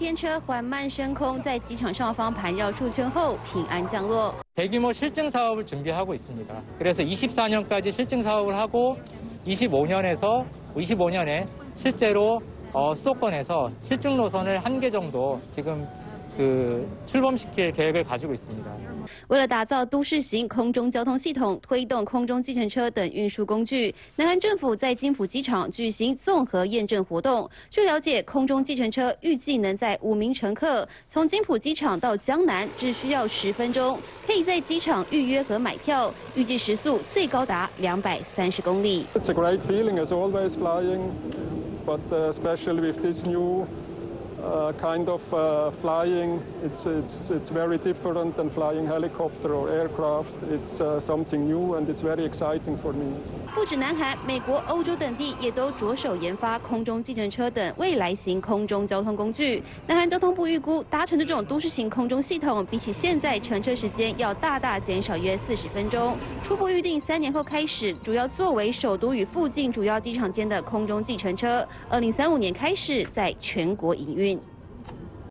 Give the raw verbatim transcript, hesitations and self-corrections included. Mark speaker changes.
Speaker 1: 天车缓慢升空，在机场上方盘绕数圈后平安降落。
Speaker 2: 대규모 실증 사업을 준비하고 있습니다. 그래서 이십사 년까지 실증 사업을 하고 이십오 년에서 이십오 년에 실제로 어, 수도권에서 실증 노선을 한 개 정도 지금 그 출범시킬 계획을 가지고 있습니다.
Speaker 1: 为了打造都市型空中交通系统，推动空中计程车等运输工具，南韩政府在金浦机场举行综合验证活动。据了解，空中计程车预计能载五名乘客，从金浦机场到江南只需要十分钟，可以在机场预约和买票，预计时速最高达两百三十公里。
Speaker 3: It's a great feeling as always flying, but especially with this new. Uh, kind of uh, flying, it's, it's, it's very different than flying helicopter or aircraft. It's uh, something new and it's very exciting for me.
Speaker 1: 不止南韩、美国、欧洲等地也都着手研发空中计程车等未来型空中交通工具。南韩交通部预估，搭乘这种都市型空中系统，比起现在乘车时间要大大减少约四十分钟。初步预定三年后开始，主要作为首都与附近主要机场间的空中计程车。二零三五年开始在全国营运。